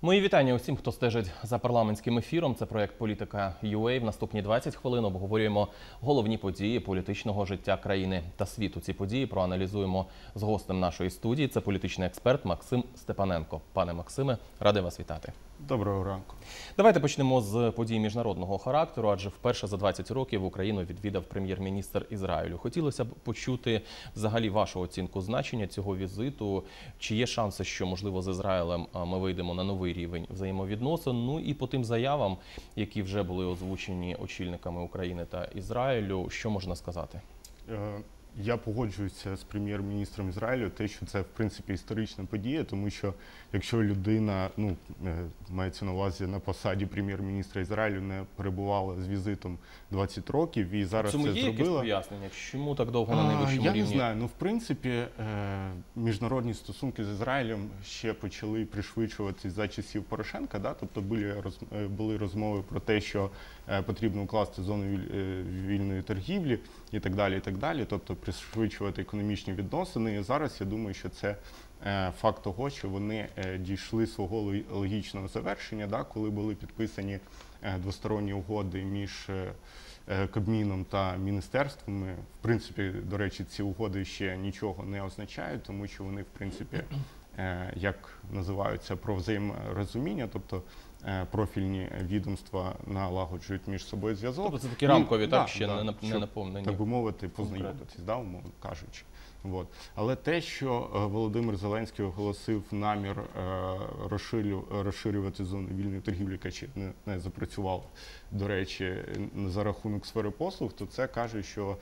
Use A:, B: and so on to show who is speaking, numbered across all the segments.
A: Мої вітання усім, хто стежить за парламентським ефіром. Це проєкт «Політика.UA». В наступні 20 хвилин обговорюємо головні події політичного життя країни та світу. Ці події проаналізуємо з гостем нашої студії. Це політичний експерт Максим Степаненко. Пане Максиме, радий вас вітати.
B: Доброго ранку.
A: Давайте почнемо з подій міжнародного характеру, адже вперше за 20 років Україну відвідав прем'єр-міністр Ізраїлю. Хотілося б почути взагалі вашу оцінку значення цього візиту. Чи є шанси, що, можливо, з Ізраїлем ми вийдемо на новий рівень взаємовідносин? Ну і по тим заявам, які вже були озвучені очільниками України та Ізраїлю, що можна сказати?
B: Я погоджуюся з прем'єр-міністром Ізраїлю, те, що це, в принципі, історична подія, тому що якщо людина, мається на увазі на посаді прем'єр-міністра Ізраїлю, не перебувала з візитом 20 років і зараз це зробила...
A: Цьому є якесь пояснення? Чому так довго на найвищому рівні?
B: Я не знаю. В принципі, міжнародні стосунки з Ізраїлем ще почали пришвидшуватись за часів Порошенка, да? Тобто були розмови про те, що потрібно укласти зону вільної торгівлі і так далі, і так далі. Тобто пришвидшувати економічні відносини. І зараз я думаю, що це факт того, що вони дійшли свого логічного завершення, да, коли були підписані двосторонні угоди між Кабміном та міністерствами. В принципі, до речі, ці угоди ще нічого не означають, тому що вони, в принципі, як називаються, про взаєморозуміння, тобто профільні відомства налагоджують між собою зв'язок.
A: Тобто це такі рамкові, так, ще не наповнені.
B: Так би мовити, познайомитись, да, умовно кажучи. От. Але те, що Володимир Зеленський оголосив намір розширювати зону вільної торгівлі, яка ще не запрацювала, до речі, за рахунок сфери послуг, то це каже, що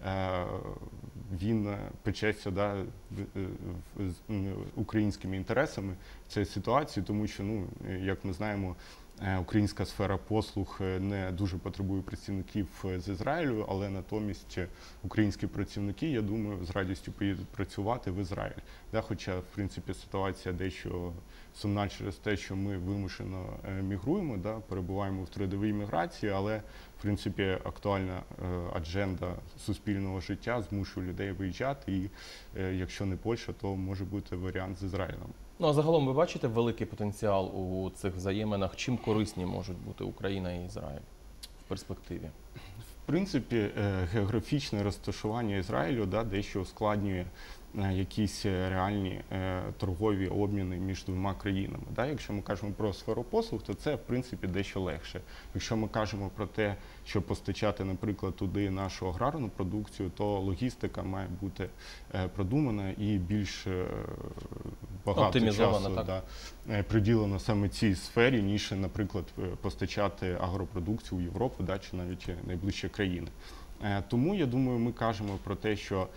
B: він печеться, да, українськими інтересами в цій ситуації, тому що, як ми знаємо, українська сфера послуг не дуже потребує працівників з Ізраїлю, але натомість українські працівники, я думаю, з радістю поїдуть працювати в Ізраїль. Да, хоча, в принципі, ситуація дещо сумна через те, що ми вимушено мігруємо, да, перебуваємо в трудовій міграції, але, в принципі, актуальна адженда суспільного життя змушує людей виїжджати, і якщо не Польща, то може бути варіант з Ізраїлем.
A: Ну, а загалом ви бачите великий потенціал у цих взаєминах? Чим корисні можуть бути Україна і Ізраїль в перспективі?
B: В принципі, географічне розташування Ізраїлю, да, дещо ускладнює якісь реальні торгові обміни між двома країнами. Да? Якщо ми кажемо про сферу послуг, то це, в принципі, дещо легше. Якщо ми кажемо про те, щоб постачати, наприклад, туди нашу аграрну продукцію, то логістика має бути продумана і більш багато часу приділено саме цій сфері, ніж, наприклад, постачати агропродукцію у Європу, да, чи навіть найближчі країни. Тому, я думаю, ми кажемо про те, що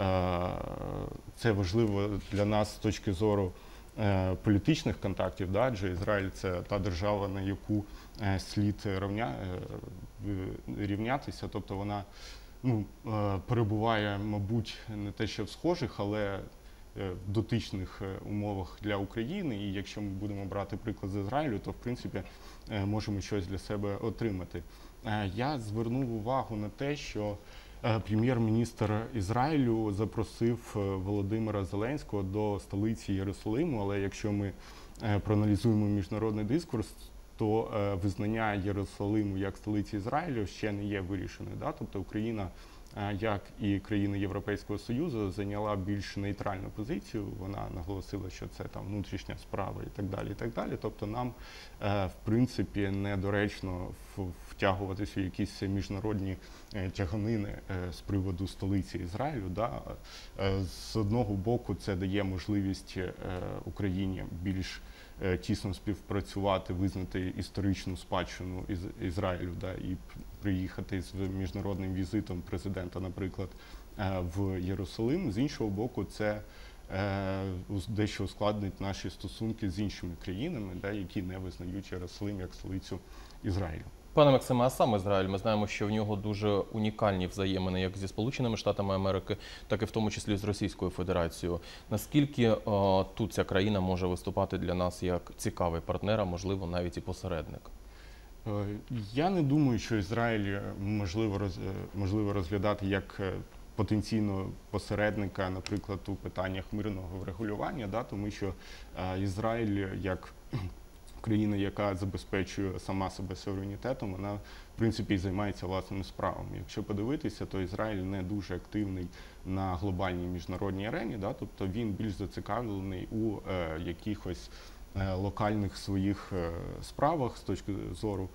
B: це важливо для нас з точки зору політичних контактів, да, адже Ізраїль – це та держава, на яку слід рівнятися, тобто вона перебуває, мабуть, не те що в схожих, але в дотичних умовах для України, і якщо ми будемо брати приклад з Ізраїлю, то, в принципі, можемо щось для себе отримати. Я звернув увагу на те, що прем'єр-міністр Ізраїлю запросив Володимира Зеленського до столиці Єрусалиму, але якщо ми проаналізуємо міжнародний дискурс, то визнання Єрусалиму як столиці Ізраїлю ще не є вирішеною. Да? Тобто Україна, як і країни Європейського Союзу, зайняла більш нейтральну позицію. Вона наголосила, що це там внутрішня справа і так далі, і так далі. Тобто нам, в принципі, недоречно втягуватися в якісь міжнародні тяганини з приводу столиці Ізраїлю. Да? З одного боку, це дає можливість Україні більш тісно співпрацювати, визнати історичну спадщину Ізраїлю, да, і приїхати з міжнародним візитом президента, наприклад, в Єрусалим. З іншого боку, це дещо ускладнить наші стосунки з іншими країнами, да, які не визнають Єрусалим як столицю Ізраїлю.
A: Пане Максиме, а сам Ізраїль, ми знаємо, що в нього дуже унікальні взаємини як зі Сполученими Штатами Америки, так і в тому числі з Російською Федерацією. Наскільки тут ця країна може виступати для нас як цікавий партнер, а можливо навіть і посередник?
B: Я не думаю, що Ізраїль можливо розглядати як потенційного посередника, наприклад, у питаннях мирного врегулювання, да, тому що Ізраїль як країна, яка забезпечує сама себе суверенітетом, вона в принципі і займається власними справами. Якщо подивитися, то Ізраїль не дуже активний на глобальній міжнародній арені, да? Тобто він більш зацікавлений у якихось локальних своїх справах з точки зору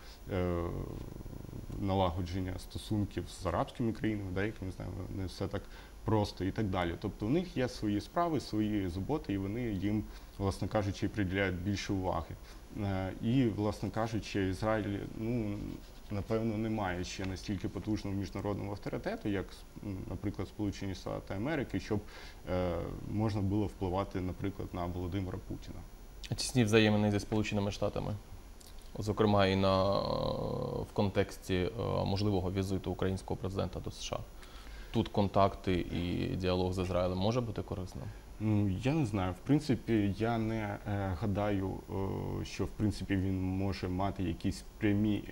B: налагодження стосунків з арабськими країнами, да, як ми знаємо, не все так просто і так далі. Тобто у них є свої справи, свої заботи, і вони їм, власне кажучи, приділяють більше уваги. І, власне кажучи, Ізраїль, ну, напевно, не має ще настільки потужного міжнародного авторитету, як, наприклад, Сполучені Штати Америки, щоб можна було впливати, наприклад, на Володимира Путіна.
A: Тісні взаємини зі Сполученими Штатами, зокрема і в контексті можливого візиту українського президента до США. Тут контакти і діалог з Ізраїлем може бути корисним?
B: Ну, я не знаю. В принципі, я не гадаю, що в принципі він може мати якісь прямі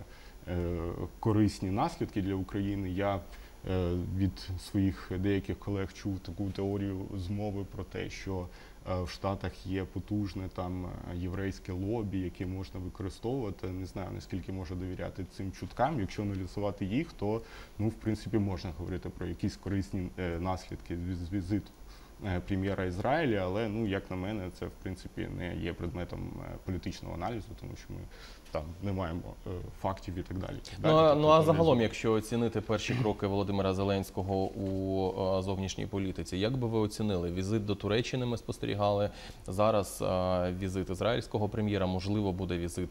B: корисні наслідки для України. Я від своїх деяких колег чув таку теорію змови про те, що в Штатах є потужне там єврейське лобі, яке можна використовувати. Не знаю, наскільки можна довіряти цим чуткам. Якщо аналізувати їх, то, ну, в принципі, можна говорити про якісь корисні наслідки з візиту прем'єра Ізраїля, але, ну, як на мене, це, в принципі, не є предметом політичного аналізу, тому що ми там не маємо фактів і так далі.
A: Ну, а загалом, якщо оцінити перші кроки Володимира Зеленського у зовнішній політиці, як би ви оцінили? Візит до Туреччини ми спостерігали, зараз візит ізраїльського прем'єра, можливо, буде візит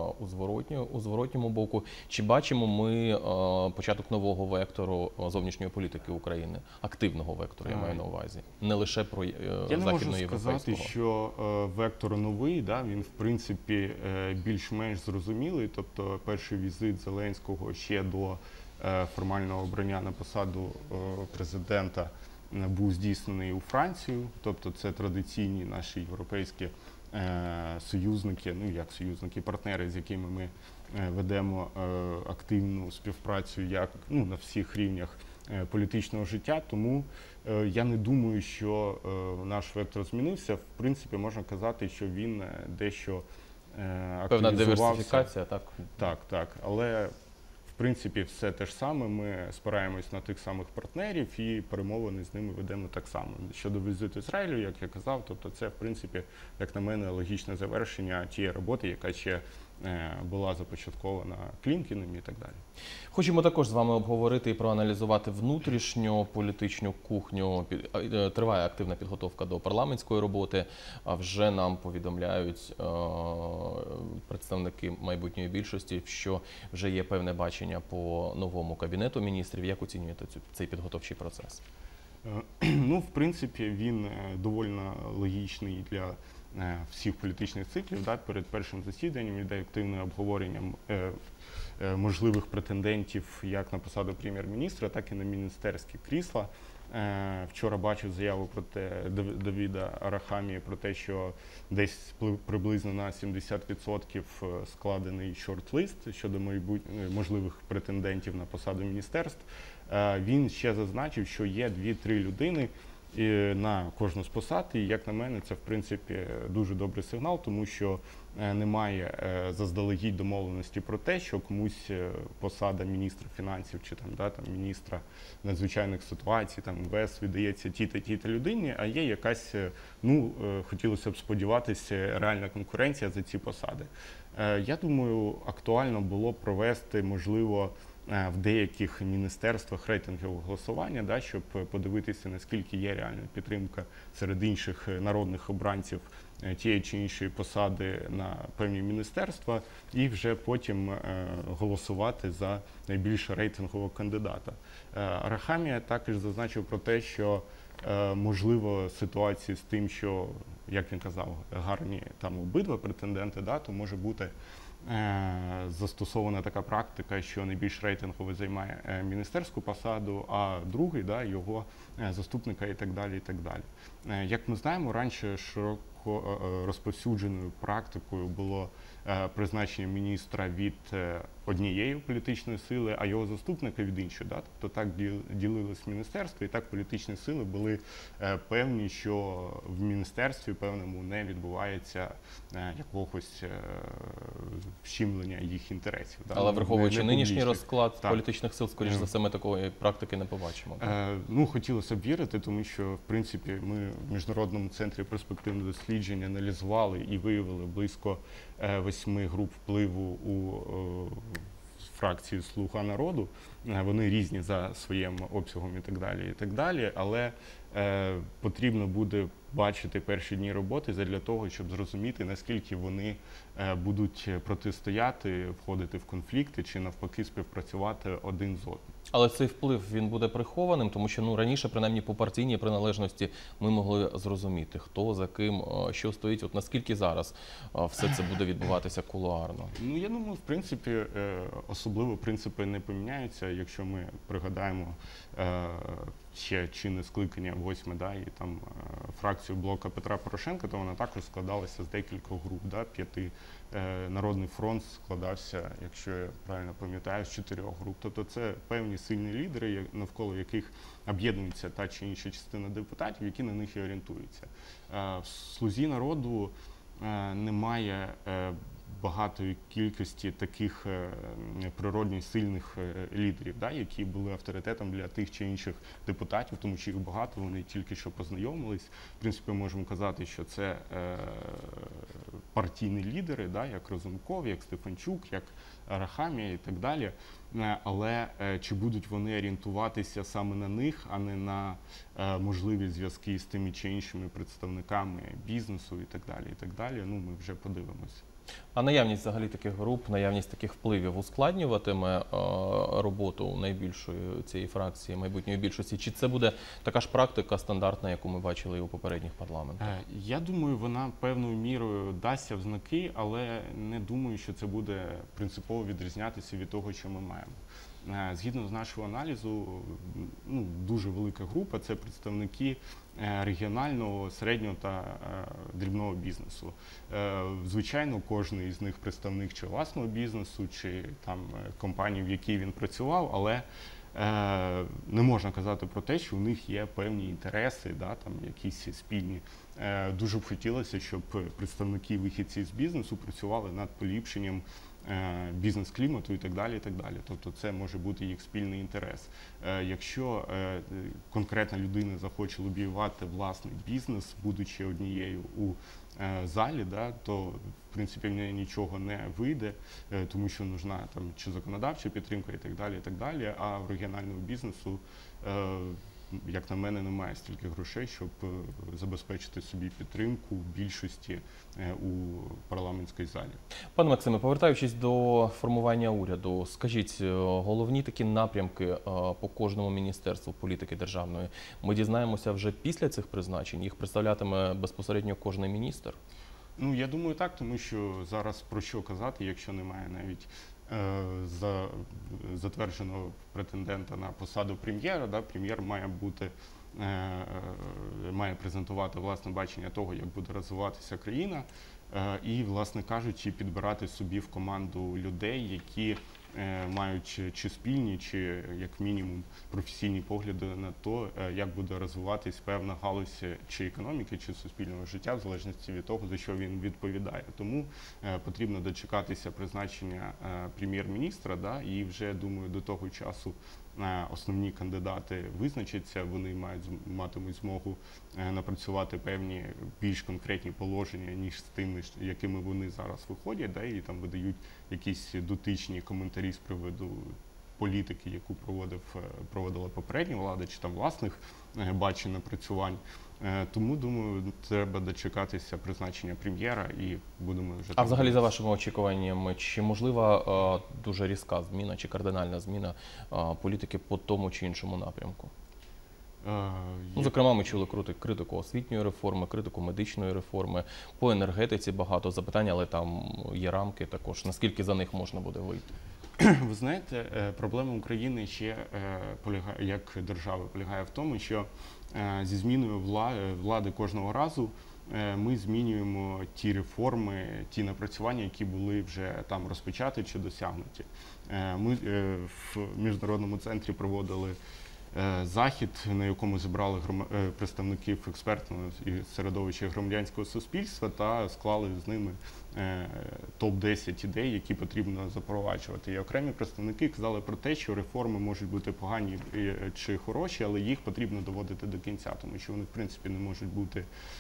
A: у зворотньому боку. Чи бачимо ми початок нового вектору зовнішньої політики України? Активного вектору, я маю на увазі. Не лише про західноєвропейського.
B: Я не можу сказати, що вектор новий, да, він, в принципі, більш-менш зрозумілий. Тобто перший візит Зеленського ще до формального обрання на посаду президента був здійснений у Францію. Тобто це традиційні наші європейські союзники, ну як союзники, партнери, з якими ми ведемо активну співпрацю як, ну, на всіх рівнях політичного життя. Тому я не думаю, що наш вектор змінився. В принципі, можна казати, що він дещо активізувався.
A: Певна диверсифікація, так?
B: Так. Але, в принципі, все те ж саме. Ми спираємось на тих самих партнерів і перемовини з ними ведемо так само. Щодо візиту Ізраїлю, як я казав, тобто це, в принципі, як на мене, логічне завершення тієї роботи, яка ще була започаткована Клімкіним і так далі.
A: Хочемо також з вами обговорити і проаналізувати внутрішню політичну кухню. Триває активна підготовка до парламентської роботи, а вже нам повідомляють представники майбутньої більшості, що вже є певне бачення по новому кабінету міністрів. Як оцінюєте цей підготовчий процес?
B: Ну, в принципі, він доволі логічний для всіх політичних циклів. Да? Перед першим засіданням йде активне обговорення можливих претендентів як на посаду прем'єр-міністра, так і на міністерські крісла. Вчора бачив заяву про Давіда Арахамії про те, що десь приблизно на 70% складений шорт-лист щодо можливих претендентів на посаду міністерств. Він ще зазначив, що є 2-3 людини на кожну з посад, і, як на мене, це, в принципі, дуже добрий сигнал, тому що немає заздалегідь домовленості про те, що комусь посада міністра фінансів чи там міністра надзвичайних ситуацій, там МВС віддається тій-та людині, а є якась, ну, хотілося б сподіватися, реальна конкуренція за ці посади. Я думаю, актуально було провести, можливо, в деяких міністерствах рейтингового голосування, да, щоб подивитися, наскільки є реальна підтримка серед інших народних обранців тієї чи іншої посади на певні міністерства, і вже потім голосувати за найбільш рейтингового кандидата. Арахамія також зазначив про те, що можливо ситуації з тим, що, як він казав, гарні там обидва претенденти, да, то може бути застосована така практика, що найбільш рейтингово займає міністерську посаду, а другий, да, його заступника і так далі, і так далі. Як ми знаємо, раніше розповсюдженою практикою було призначення міністра від однієї політичної сили, а його заступника від іншої. Да? Тобто так ділилось міністерство, і так політичні сили були певні, що в міністерстві певному не відбувається якогось вщемлення їх інтересів. Да?
A: Але враховуючи нинішній
B: публічних.
A: розклад
B: Так.
A: політичних сил, скоріш за все, ми такої практики не побачимо.
B: Ну, хотілося б вірити, тому що, в принципі, ми в Міжнародному центрі перспективного дослідження аналізували і виявили близько 8 груп впливу у фракції «Слуга народу». Вони різні за своїм обсягом і так далі, і так далі. Але потрібно буде бачити перші дні роботи для того, щоб зрозуміти, наскільки вони будуть протистояти, входити в конфлікти чи навпаки співпрацювати один з одним.
A: Але цей вплив, він буде прихованим, тому що раніше, принаймні по партійній приналежності, ми могли зрозуміти, хто за ким, що стоїть. От наскільки зараз все це буде відбуватися кулуарно?
B: Ну, я думаю, в принципі, особливо принципи не поміняються, якщо ми пригадаємо ще чинне скликання 8, да, і там фракцію блока Петра Порошенка, то вона також складалася з декількох груп, да, 5. Народний фронт складався, якщо я правильно пам'ятаю, з 4 груп. Тобто це певні сильні лідери, навколо яких об'єднується та чи інша частина депутатів, які на них і орієнтуються. В «Слузі народу» немає багатої кількості таких природньо сильних лідерів, да, які були авторитетом для тих чи інших депутатів, тому що їх багато, вони тільки що познайомились. В принципі, можемо казати, що це партійні лідери, да, як Разумков, як Стефанчук, як Арахамія і так далі. Але чи будуть вони орієнтуватися саме на них, а не на можливі зв'язки з тими чи іншими представниками бізнесу і так далі, ну, ми вже подивимося.
A: А наявність взагалі таких груп, наявність таких впливів ускладнюватиме роботу найбільшої цієї фракції, майбутньої більшості? Чи це буде така ж практика стандартна, яку ми бачили і у попередніх парламентах?
B: Я думаю, вона певною мірою дасться в знаки, але не думаю, що це буде принципово відрізнятися від того, що ми маємо. Згідно з нашого аналізу, ну, дуже велика група – це представники регіонального, середнього та дрібного бізнесу. Звичайно, кожен із них представник чи власного бізнесу, чи там компанії, в якій він працював, але не можна казати про те, що у них є певні інтереси, да, там якісь спільні. Дуже б хотілося, щоб представники вихідці з бізнесу працювали над поліпшенням бізнес-клімату і так далі, і так далі. Тобто це може бути їх спільний інтерес. Якщо конкретна людина захоче лобіювати власний бізнес, будучи однією у залі, да, то в принципі в неї нічого не вийде, тому що нужна там чи законодавча підтримка і так далі, а в регіонального бізнесу, як на мене, немає стільки грошей, щоб забезпечити собі підтримку в більшості у парламентській залі.
A: Пане Максиме, повертаючись до формування уряду, скажіть, головні такі напрямки по кожному міністерству політики державної ми дізнаємося вже після цих призначень? Їх представлятиме безпосередньо кожний міністр?
B: Ну, я думаю, так, тому що зараз про що казати, якщо немає навіть затвердженого претендента на посаду прем'єра, да, прем'єр має презентувати власне бачення того, як буде розвиватися країна, і, власне кажучи, підбирати собі в команду людей, які мають чи спільні, чи як мінімум професійні погляди на те, як буде розвиватись певна галузь чи економіки, чи суспільного життя, в залежності від того, за що він відповідає. Тому потрібно дочекатися призначення прем'єр-міністра, да, і вже, думаю, до того часу основні кандидати визначаться, вони матимуть змогу напрацювати певні більш конкретні положення, ніж з тими, якими вони зараз виходять, да, і там видають якісь дотичні коментарі з приводу політики, яку проводила попередня влада, чи там власних бачень напрацювань. Тому, думаю, треба дочекатися призначення прем'єра і будемо вже...
A: А взагалі, за вашими очікуваннями, чи можлива дуже різка зміна, чи кардинальна зміна політики по тому чи іншому напрямку? Ну, зокрема, ми чули критику освітньої реформи, критику медичної реформи, по енергетиці багато запитань, але там є рамки також. Наскільки за них можна буде вийти?
B: Ви знаєте, проблема України ще полягає, як держави, полягає в тому, що зі зміною влади кожного разу ми змінюємо ті реформи, ті напрацювання, які були вже там розпочаті чи досягнуті. Ми в Міжнародному центрі проводили захід, на якому зібрали представників експертного і середовища громадянського суспільства та склали з ними топ-10 ідей, які потрібно запроваджувати. І окремі представники казали про те, що реформи можуть бути погані чи хороші, але їх потрібно доводити до кінця, тому що вони, в принципі, не можуть бути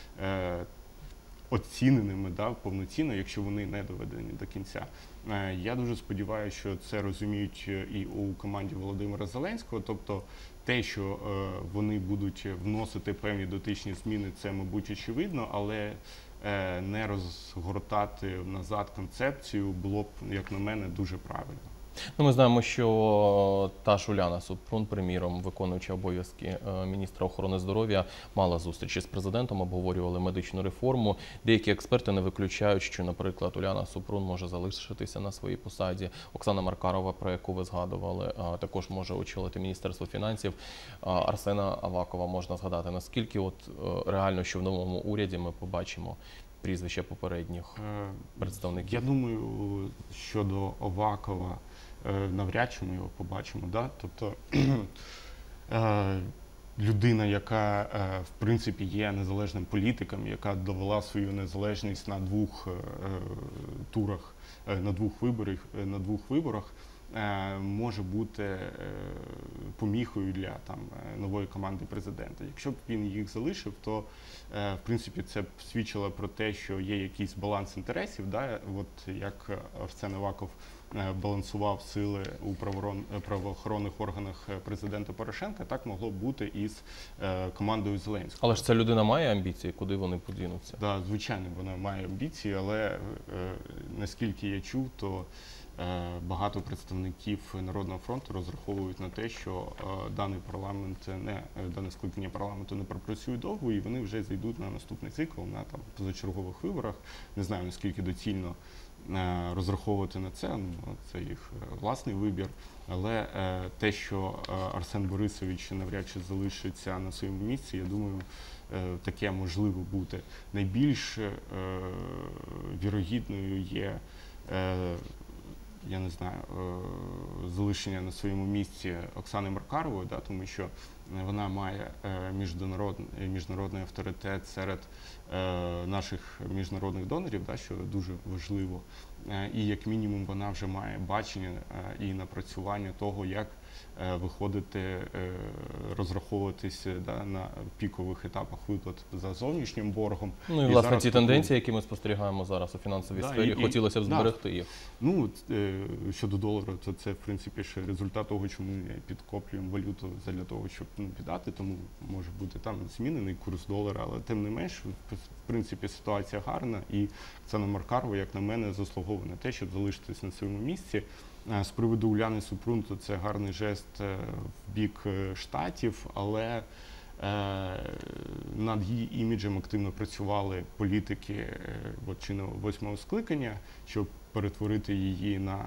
B: оціненими повноцінно, якщо вони не доведені до кінця. Я дуже сподіваюся, що це розуміють і у команді Володимира Зеленського, тобто те, що вони будуть вносити певні дотичні зміни, це, мабуть, очевидно, але не розгортати назад концепцію було б, як на мене, дуже правильно.
A: Ну, ми знаємо, що та ж Уляна Супрун, приміром, виконуюча обов'язки міністра охорони здоров'я, мала зустрічі з президентом, обговорювали медичну реформу. Деякі експерти не виключають, що, наприклад, Уляна Супрун може залишитися на своїй посаді. Оксана Маркарова, про яку ви згадували, також може очолити Міністерство фінансів. Арсена Авакова можна згадати. Наскільки реально, що в новому уряді ми побачимо прізвища попередніх представників?
B: Я думаю, щодо Авакова, навряд чи ми його побачимо. Да? Тобто людина, яка в принципі є незалежним політиком, яка довела свою незалежність на двох турах, на двох виборах, може бути поміхою для нової команди президента. Якщо б він їх залишив, то в принципі це б свідчило про те, що є якийсь баланс інтересів, да? От як Арсен Аваков балансував сили у правоохоронних органах президента Порошенка, так могло б бути і з командою Зеленського.
A: Але ж ця людина має амбіції, куди вони подінуться?
B: Так, да, звичайно, вона має амбіції, але наскільки я чув, то багато представників Народного фронту розраховують на те, що дане скликання парламенту не пропрацює довго, і вони вже зайдуть на наступний цикл, на позачергових виборах. Не знаю, наскільки доцільно розраховувати на це, це їх власний вибір, але те, що Арсен Борисович навряд чи залишиться на своєму місці, я думаю, таке можливо бути. Найбільш вірогідною є залишення на своєму місці Оксани Маркарової, да, тому що вона має міжнародний авторитет серед наших міжнародних донорів, да, що дуже важливо. І як мінімум вона вже має бачення і напрацювання того, як виходити, розраховуватись на пікових етапах виплат за зовнішнім боргом.
A: Ну і власне ті тенденції, які ми спостерігаємо зараз у фінансовій сфері, хотілося б зберегти їх.
B: Ну, щодо долара, то це, в принципі, ще результат того, чому ми підкоплюємо валюту для того, щоб піддати, тому може бути там змінений курс долара, але тим не менш, в принципі, ситуація гарна, і Оксана Маркарова, як на мене, заслуговує на те, щоб залишитись на своєму місці. З приводу Уляни Супрун, то це гарний жест в бік Штатів, але над її іміджем активно працювали політики чинного 8-го скликання, щоб перетворити її на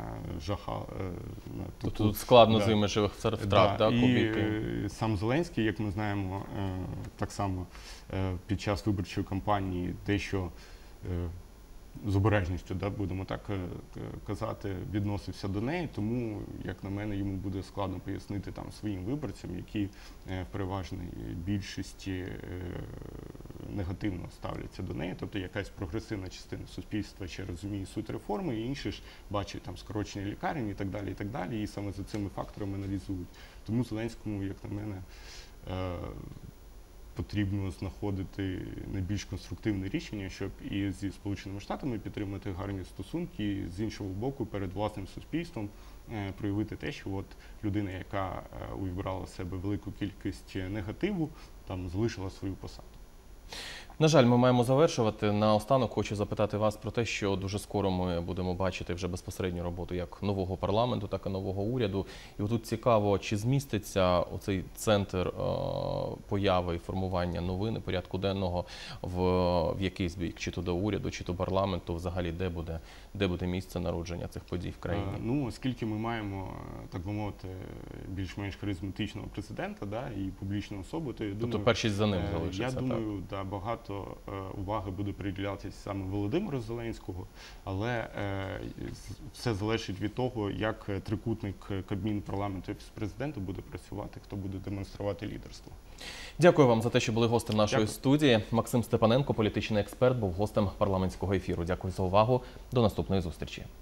A: Тут складно з іміджевих втрат, так?
B: І сам Зеленський, як ми знаємо, так само під час виборчої кампанії дещо з обережністю, будемо так казати, відносився до неї, тому, як на мене, йому буде складно пояснити своїм виборцям, які в переважній більшості негативно ставляться до неї, тобто якась прогресивна частина суспільства ще розуміє суть реформи, і інші ж бачать скорочення лікарень і так далі, і саме за цими факторами аналізують. Тому Зеленському, як на мене, потрібно знаходити найбільш конструктивне рішення, щоб і зі Сполученими Штатами підтримати гарні стосунки, і з іншого боку, перед власним суспільством проявити те, що людина, яка увібрала в себе велику кількість негативу, залишила свою посаду.
A: На жаль, ми маємо завершувати. Наостанок хочу запитати вас про те, що дуже скоро ми будемо бачити вже безпосередню роботу як нового парламенту, так і нового уряду. І тут цікаво, чи зміститься оцей центр появи і формування новини, порядку денного в якийсь бік, чи то до уряду, чи то парламенту, взагалі, де буде місце народження цих подій в країні?
B: Ну, оскільки ми маємо, так би мовити, більш-менш харизматичного президента, і публічну особу, то я думаю,
A: тобто першість за ним залишиться,
B: я думаю, багато багато уваги буде приділятися саме Володимиру Зеленському, але все залежить від того, як трикутник Кабмін, парламенту і президента буде працювати, хто буде демонструвати лідерство.
A: Дякую вам за те, що були гостем нашої
B: Дякую.
A: студії. Максим Степаненко, політичний експерт, був гостем парламентського ефіру. Дякую за увагу. До наступної зустрічі.